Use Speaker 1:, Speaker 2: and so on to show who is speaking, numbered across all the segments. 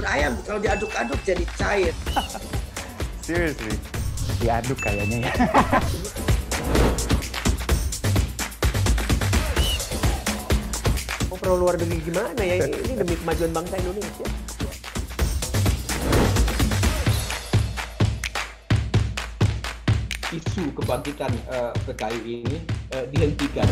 Speaker 1: bubur ayam kalau diaduk-aduk jadi cair.
Speaker 2: Seriously?
Speaker 3: Diaduk kayaknya ya.
Speaker 4: Oh, perlu luar negeri gimana ya? Ini demi kemajuan bangsa Indonesia.
Speaker 5: Isu kebangkitan PKI ini dihentikan.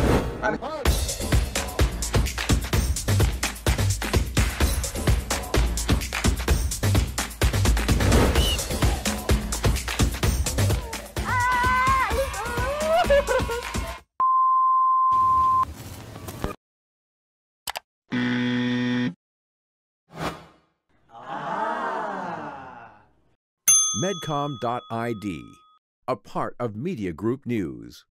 Speaker 6: Medcom.id, a part of Media Group News.